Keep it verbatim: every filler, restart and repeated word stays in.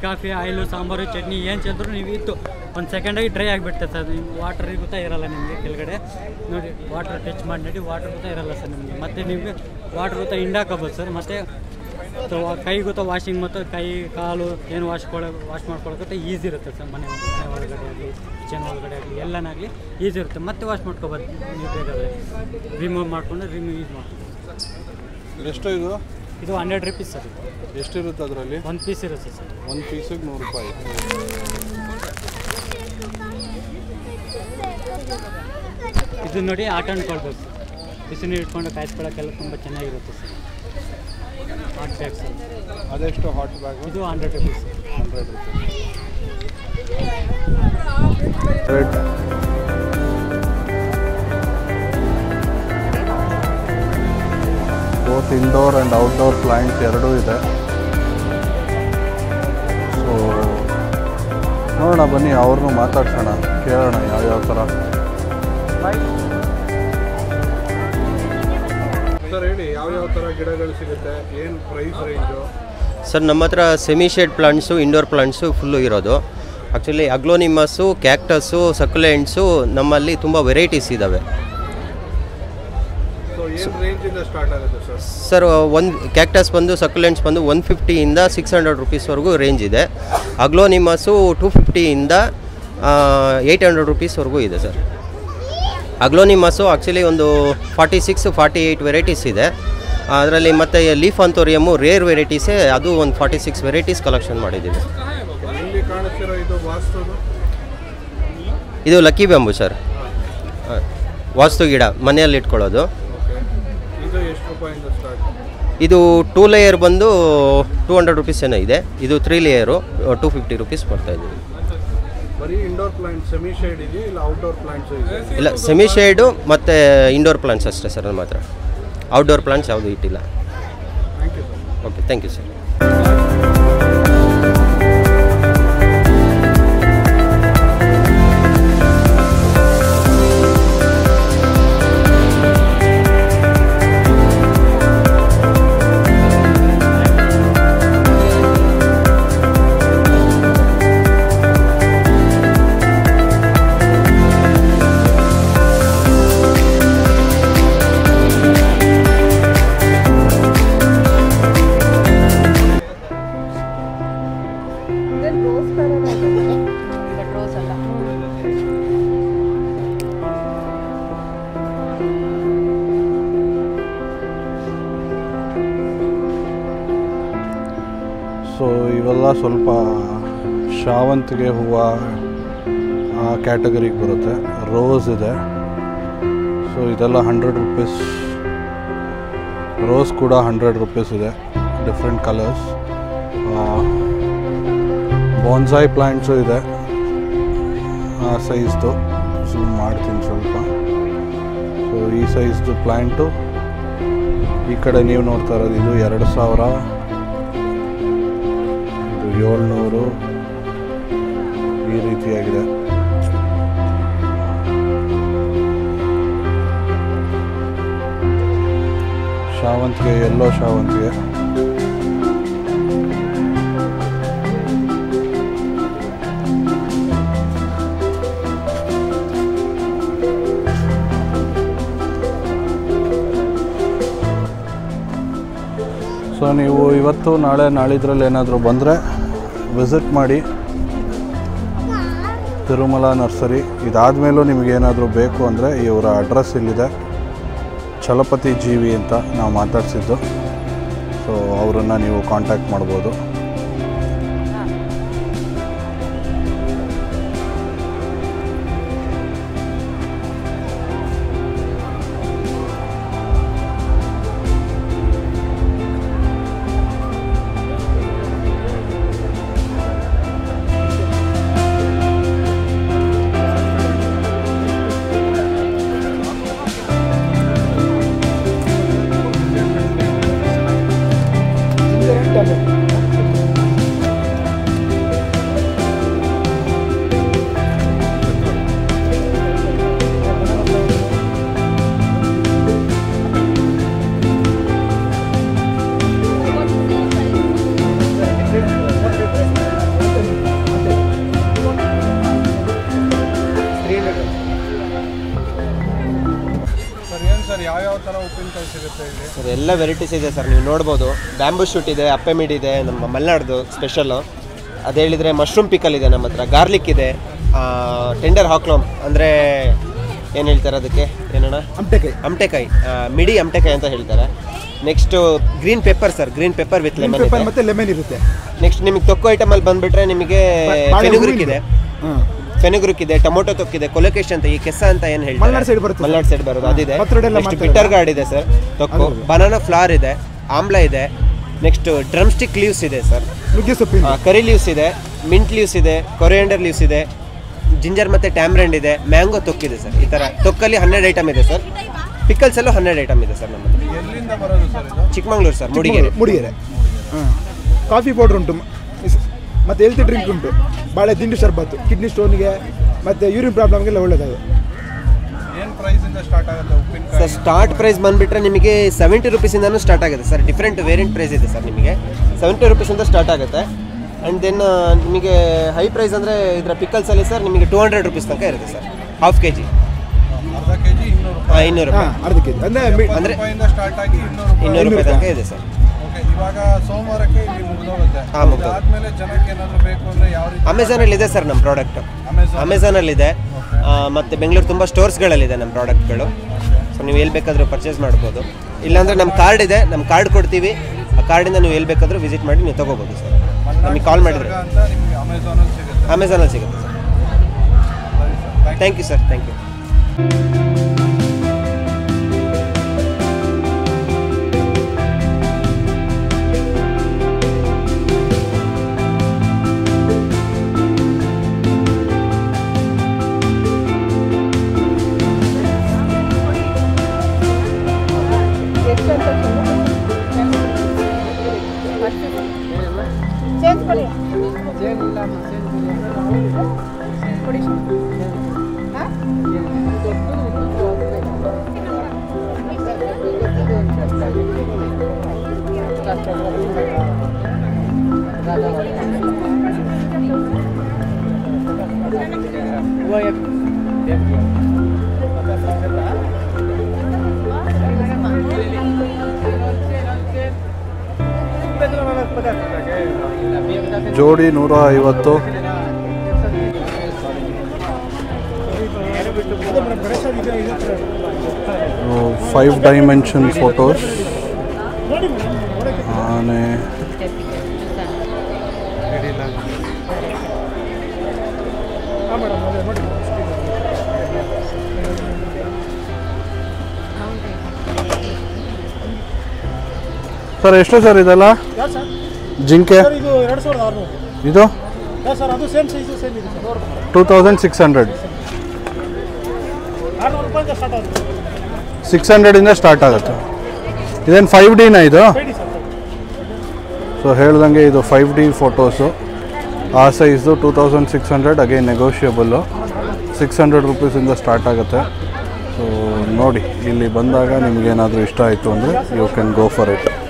Coffee oil sambar chutney ಏನು ಚೆಂದ್ರು ನೀವು ಇತ್ತು ಒಂದು ಸೆಕೆಂಡಾಗಿ ಡ್ರೈ ಆಗಿಬಿಡ್ತದೆ ಸರ್. ನೀವು ವಾಟರ್ ಗೊತ್ತಾ ಇರಲ್ಲ ನಿಮಗೆ ಕೆಳಗಡೆ ನೋಡಿ, ವಾಟರ್ ಟಚ್ ಮಾಡಿ ನೋಡಿ ವಾಟರ್ ಗೊತ್ತಾ ಇರಲ್ಲ ಸರ್ ನಿಮಗೆ. ಮತ್ತು ನಿಮಗೆ ವಾಟರ್ ಗೊತ್ತಾ ಹಿಂಡಾಕೋಬೋದು ಸರ್. ಮತ್ತು ಕೈ ಗೊತ್ತಾ ವಾಷಿಂಗ್ ಮತ್ತು ಕೈ ಕಾಲು ಏನು ವಾಶ್ ಕೊಡೋ ವಾಶ್ ಮಾಡ್ಕೊಳಕ್ಕೆ ಈಸಿ ಇರುತ್ತೆ ಸರ್. ಮನೆ ಮನೆ ಒಳಗಡೆ ಆಗಲಿ ಕಿಚನ್ ಒಳಗಡೆ ಆಗಲಿ ಎಲ್ಲನಾಗಲಿ ಈಸಿ ಇರುತ್ತೆ. ಮತ್ತೆ ವಾಶ್ ಮಾಡ್ಕೊಬೋದು ನೀವು ಬೇಕಾದರೆ, ರಿಮೂವ್ ಮಾಡಿಕೊಂಡು ರಿಮೂವ್ ಯೂಸ್ ಮಾಡ್ಕೊಂಡು. ಎಷ್ಟು ಇದು ಇದು ಹಂಡ್ರೆಡ್ ರುಪೀಸ್ ಸರ್. ಇದು ಎಷ್ಟಿರುತ್ತೆ ಅದರಲ್ಲಿ? ಒಂದು ಪೀಸ್ ಇರುತ್ತೆ ಸರ್. ಒಂದು ಪೀಸಿಗೆ ನೂರು ರೂಪಾಯಿ. ಇದು ನೋಡಿ ಆಟ ಅಂದ್ಕೊಳ್ಬೇಕು ಸರ್. ಬಿಸಿ ನೀರು ಇಟ್ಕೊಂಡು ಕಾಯಿಸ್ಕೊಳ್ಳೋಕ್ಕೆಲ್ಲ ತುಂಬ ಚೆನ್ನಾಗಿರುತ್ತೆ ಸರ್. Hot bag sir. ಅದೆಷ್ಟು ಹಾಟ್ ಬ್ಯಾಗ್? ಇದು hundred rupees hundred rupees. Both indoor and outdoor plants ಎರಡೂ ಇದೆ. ಸೊ ನೋಡೋಣ ಬನ್ನಿ, ಅವ್ರನ್ನೂ ಮಾತಾಡ್ಸೋಣ, ಕೇಳೋಣ ಯಾವ್ಯಾವ ಥರ. ಸರ್ ಹೇಳಿ, ಯಾವ್ಯಾವ ಥರ ಗಿಡಗಳು ಸಿಗುತ್ತೆ, ಏನು ಪ್ರೈಸ್ ರೇಂಜು? ಸರ್ ನಮ್ಮ ಹತ್ರ semi shade plants, indoor plants full ಇರೋದು. ಆ್ಯಕ್ಚುಲಿ ಅಗ್ಲೋನಿಮಸ್ಸು, ಕ್ಯಾಕ್ಟಸ್ಸು, ಸಕ್ಯುಲೆಂಟ್ಸು ನಮ್ಮಲ್ಲಿ ತುಂಬ ವೆರೈಟೀಸ್ ಇದ್ದಾವೆ. ಸರ್ ಒಂದು ಕ್ಯಾಕ್ಟಸ್ ಬಂದು ಸಕ್ಯುಲೆಂಟ್ಸ್ ಬಂದು ಒನ್ ಫಿಫ್ಟಿಯಿಂದ ಸಿಕ್ಸ್ ಹಂಡ್ರೆಡ್ ರುಪೀಸ್ವರೆಗೂ ರೇಂಜ್ ಇದೆ. ಅಗ್ಲೋನಿಮಸ್ಸು ಟೂ ಫಿಫ್ಟಿಯಿಂದ ಏಯ್ಟ್ ಹಂಡ್ರೆಡ್ ರುಪೀಸ್ವರೆಗೂ ಇದೆ ಸರ್. ಅಗ್ಲೋನಿಮಸ್ಸು ಆ್ಯಕ್ಚುಲಿ ಒಂದು forty six forty eight varieties ಇದೆ ಅದರಲ್ಲಿ. ಮತ್ತು ಲೀಫ್ ಆಂಥೋರಿಯಮ್ಮು ರೇರ್ ವೆರೈಟೀಸೇ, ಅದು ಒಂದು ಫಾರ್ಟಿ ಸಿಕ್ಸ್ ವೆರೈಟೀಸ್ ಕಲೆಕ್ಷನ್ ಮಾಡಿದ್ದೀವಿ. ಇದು ಲಕ್ಕಿ ಬ್ಯಾಂಬು ಸರ್, ವಾಸ್ತು ಗಿಡ ಮನೆಯಲ್ಲಿ ಇಟ್ಕೊಳ್ಳೋದು. ಇದು ಟೂ ಲೇಯರ್ ಬಂದು ಟೂ ಹಂಡ್ರೆಡ್ ರುಪೀಸ್ ಏನೋ ಇದೆ. ಇದು three layer two fifty rupees ಕೊಡ್ತಾಯಿದ್ದೀವಿ. ಇಲ್ಲ, ಸೆಮಿ ಶೇಡು ಮತ್ತು ಇಂಡೋರ್ ಪ್ಲಾಂಟ್ಸ್ ಅಷ್ಟೇ ಸರ್ ನಮ್ಮ ಹತ್ರ. ಔಟ್ಡೋರ್ ಪ್ಲಾಂಟ್ಸ್ ಯಾವುದು ಇಟ್ಟಿಲ್ಲ. Okay, thank you sir. So ಇವೆಲ್ಲ ಸ್ವಲ್ಪ ಶಾವಂತಿಗೆ ಹೂವು ಆ ಕ್ಯಾಟಗರಿಗೆ ಬರುತ್ತೆ. ರೋಸ್ ಇದೆ. ಸೊ ಇದೆಲ್ಲ ಹಂಡ್ರೆಡ್ ರುಪೀಸ್. ರೋಸ್ ಕೂಡ ಹಂಡ್ರೆಡ್ ರುಪೀಸ್ ಇದೆ, ಡಿಫ್ರೆಂಟ್ ಕಲರ್ಸ್. ಬಾನ್ಸಾಯ್ ಪ್ಲ್ಯಾಂಟ್ಸು ಇದೆ ಆ ಸೈಜ್ದು. ಝೂಮ್ ಮಾಡ್ತೀನಿ ಸ್ವಲ್ಪ. ಸೊ ಈ ಸೈಜ್ದು ಪ್ಲ್ಯಾಂಟು ಈ ಕಡೆ ನೀವು ನೋಡ್ತಾ ಇರೋದು ಇದು ಎರಡು ಸಾವಿರ, ಇದು ಏಳ್ನೂರು, ಈ ರೀತಿಯಾಗಿದೆ. ಶಾವಂತಿಗೆ, ಎಲ್ಲೋ ಶಾವಂತಿಗೆ. ಸೊ ನೀವು ಇವತ್ತು ನಾಳೆ ನಾಳಿದ್ರಲ್ಲಿ ಏನಾದರೂ ಬಂದರೆ ವಿಸಿಟ್ ಮಾಡಿ ತಿರುಮಲ ನರ್ಸರಿ. ಇದಾದಮೇಲೂ ನಿಮಗೇನಾದರೂ ಬೇಕು ಅಂದರೆ ಇವರ ಅಡ್ರೆಸ್ ಇಲ್ಲಿದೆ, ಛಲಪತಿ ಜೀವಿ ಅಂತ ನಾವು ಮಾತಾಡಿಸಿದ್ದು. ಸೊ ಅವರನ್ನು ನೀವು ಕಾಂಟ್ಯಾಕ್ಟ್ ಮಾಡ್ಬೋದು. Gracias. ಥರ ಉಪ್ಪಿನಕಾಯಿ ಸಿಗುತ್ತೆ ಇಲ್ಲಿ? ಸರ್ ಎಲ್ಲ ವೆರೈಟೀಸ್ ಇದೆ ಸರ್, ನೀವು ನೋಡ್ಬೋದು. ಬ್ಯಾಂಬೂ ಶೂಟ್ ಇದೆ, ಅಪ್ಪೆ ಮಿಡಿ ಇದೆ, ನಮ್ಮ ಮಲೆನಾಡ್ದು ಸ್ಪೆಷಲ್ಲು. ಅದು ಹೇಳಿದರೆ ಮಶ್ರೂಮ್ ಪಿಕಲ್ ಇದೆ ನಮ್ಮ ಹತ್ರ, ಗಾರ್ಲಿಕ್ ಇದೆ, ಟೆಂಡರ್ ಹಾಕ್ಲೋಮ್ ಅಂದರೆ ಏನು ಹೇಳ್ತಾರೆ ಅದಕ್ಕೆ, ಏನಣ್ಣ, ಅಮಟೆಕಾಯಿ ಅಮಟೆಕಾಯಿ ಮಿಡಿ ಅಮಟೆಕಾಯಿ ಅಂತ ಹೇಳ್ತಾರೆ. Next green pepper sir, green pepper with lemon ಇದೆ. ಮತ್ತೆ ಲೆಮನ್ ಇರುತ್ತೆ. ನೆಕ್ಸ್ಟ್ ನಿಮಗೆ ತೊಕ್ಕು ಐಟಮಲ್ಲಿ ಬಂದುಬಿಟ್ರೆ ನಿಮಗೆ ಫೆನುಗ್ರಿಕ್ ಇದೆ, ಫೆನುಗ್ರಿಕ್ ಇದೆ, ಟೊಮೊಟೊ ತೊಕ್ಕಿದೆ, ಕೊಲೊಕೇಶ್ ಅಂತ ಈ ಕೆಸ ಅಂತ ಏನು ಹೇಳ್ತಾರೆ ಮಲೆನಾಡು ಸೈಡ್ ಬರುತ್ತೆ, ಮಲೆನಾಡು ಸೈಡ್ ಬರೋದು ಅದಿದೆ. ನೆಕ್ಸ್ಟ್ ಬಿಟರ್ ಗಾರ್ಡ್ ಇದೆ ಸರ್, ತೊಕ್ಕು, ಬನಾನಾ ಫ್ಲವರ್ ಇದೆ, ಆಮ್ಲ ಇದೆ. ನೆಕ್ಸ್ಟ್ ಡ್ರಮ್ ಸ್ಟಿಕ್ ಲೀವ್ಸ್ ಇದೆ ಸರ್, ನುಗ್ಗೆ ಸೊಪ್ಪಿನ ಕರಿ ಲೀವ್ಸ್ ಇದೆ, ಮಿಂಟ್ ಲೀವ್ಸ್ ಇದೆ, ಕೊರಿಯಾಂಡರ್ ಲೀವ್ಸ್ ಇದೆ, ಜಿಂಜರ್ ಮತ್ತು ಟ್ಯಾಮ್ರೆಂಡ್ ಇದೆ, ಮ್ಯಾಂಗೋ ತೊಕ್ಕಿದೆ ಸರ್. ಈ ಥರ ತೊಕ್ಕಲ್ಲಿ ಹನ್ನೆರಡು ಐಟಮ್ ಇದೆ ಸರ್. ಪಿಕಲ್ಸಲ್ಲೂ ಹನ್ನೆರಡು ಐಟಮ್ ಇದೆ ಸರ್ ನಮ್ಮ ಹತ್ರ. ಎಲ್ಲಿಂದ ಬರೋದು ಸರ್ ಇದು? ಚಿಕ್ಕಮಂಗ್ಳೂರು ಸರ್, ಮೂಡಿಗೆರೆ. ಮೂಡಿಗೆರೆ. ಹಾಂ, ಕಾಫಿ ಪೌಡ್ರ್ ಉಂಟು, ಮತ್ತು ಹೆಲ್ತಿ ಡ್ರಿಂಕ್ ಉಂಟು, ಬಾಳೆ ದಿಂಡು ಶರ್ಬತ್ತು, ಕಿಡ್ನಿ ಸ್ಟೋನಿಗೆ ಮತ್ತು ಯೂರಿನ್ ಪ್ರಾಬ್ಲಮ್ಗೆಲ್ಲ ಒಳ್ಳೆಯದು. ಏನು ಪ್ರೈಸಿಂದ ಸ್ಟಾರ್ಟ್ ಆಗುತ್ತೆ ಉಪ್ಪಿನಕಾಯಿ? ಸರ್ ಸ್ಟಾರ್ಟ್ ಪ್ರೈಸ್ ಬಂದುಬಿಟ್ರೆ ನಿಮಗೆ ಸೆವೆಂಟಿ ರುಪೀಸಿಂದನೂ ಸ್ಟಾರ್ಟ್ ಆಗುತ್ತೆ ಸರ್. ಡಿಫ್ರೆಂಟ್ ವೇರಿಯಂಟ್ ಪ್ರೈಸ್ ಇದೆ ಸರ್, ನಿಮಗೆ ಸೆವೆಂಟಿ ರುಪೀಸಿಂದ ಸ್ಟಾರ್ಟ್ ಆಗುತ್ತೆ. ಆ್ಯಂಡ್ ದೆನ್ ನಿಮಗೆ ಹೈ ಪ್ರೈಸ್ ಅಂದರೆ ಇದರ ಪಿಕಲ್ಸಲ್ಲಿ ಸರ್ ನಿಮಗೆ ಟೂ ಹಂಡ್ರೆಡ್ ರುಪೀಸ್ ತನಕ ಇರುತ್ತೆ ಸರ್, ಹಾಫ್ ಕೆ ಜಿ. ಅರ್ಧ ಕೆ ಜಿ ಇನ್ನೂರು ಹಾಂ, ಇನ್ನೂರು ರೂಪಾಯಿ. ಹಾಂ, ಅರ್ಧ ಕೆ ಜಿ ಅಂದರೆ ಅಂದರೆ ರೂಪಾಯಿಂದ ಸ್ಟಾರ್ಟ್ ಆಗಿ ಇನ್ನೂರು ರೂಪಾಯಿ ಇನ್ನೂರು ರೂಪಾಯಿ ತನಕ ಇದೆ ಸರ್. ಓಕೆ, ಇವಾಗ ಸೋಮವಾರಕ್ಕೆ ಇಲ್ಲಿ ಮುಗಿದೋಗುತ್ತೆ. ಹಾಂ, ಮುಗಿದು ಆದಮೇಲೆ ಜನಕ್ಕೆ ಏನಾದರೂ ಬೇಕು ಅಂದರೆ ಯಾವ ರೀತಿ? ಅಮೆಝಾನಲ್ಲಿ ಇದೆ ಸರ್ ನಮ್ಮ ಪ್ರಾಡಕ್ಟ್, ಅಮೆಝಾನ್ ಅಮೆಝಾನಲ್ಲಿದೆ. ಮತ್ತು ಬೆಂಗಳೂರು ತುಂಬ ಸ್ಟೋರ್ಸ್ಗಳಲ್ಲಿದೆ ನಮ್ಮ ಪ್ರಾಡಕ್ಟ್ಗಳು. ಸೊ ನೀವು ಎಲ್ಲಿ ಬೇಕಾದರೂ ಪರ್ಚೇಸ್ ಮಾಡ್ಬೋದು. ಇಲ್ಲಾಂದರೆ ನಮ್ಮ ಕಾರ್ಡ್ ಇದೆ, ನಮ್ಮ ಕಾರ್ಡ್ ಕೊಡ್ತೀವಿ. ಆ ಕಾರ್ಡಿಂದ ನೀವು ಎಲ್ಲಿ ಬೇಕಾದರೂ ವಿಸಿಟ್ ಮಾಡಿ ನೀವು ತೊಗೋಬೋದು ಸರ್. ನಮಗೆ ಕಾಲ್ ಮಾಡಿದರೆ ಅಂತ ನಿಮಗೆ ಅಮೆಝಾನಲ್ಲಿ ಸಿಗುತ್ತೆ. ಅಮೆಝಾನಲ್ಲಿ ಸಿಗುತ್ತೆ sir. Thank you sir, thank you. ಜೋಡಿ ನೂರ ಐವತ್ತು. ಫೈವ್ ಡೈಮೆನ್ಷನ್ ಫೋಟೋಸ್, ಆನೆ, ಸರ್ ಎಷ್ಟು ಸರ್ ಇದೆಲ್ಲ? ಜಿಂಕೆ ಇದು two thousand six hundred six ಹಂಡ್ರೆಡಿಂದ ಸ್ಟಾರ್ಟ್ ಆಗುತ್ತೆ. ಇದೇನು ಫೈವ್ ಡಿನ ಇದು? ಸೊ ಹೇಳ್ದಂಗೆ ಇದು ಫೈವ್ ಡಿ ಫೋಟೋಸು, ಆ ಸೈಜ್ದು two thousand six hundred, again negotiable, six hundred ರುಪೀಸಿಂದ ಸ್ಟಾರ್ಟ್ ಆಗುತ್ತೆ. ಸೊ ನೋಡಿ, ಇಲ್ಲಿ ಬಂದಾಗ ನಿಮಗೇನಾದರೂ ಇಷ್ಟ ಆಯಿತು ಅಂದರೆ you can go for it.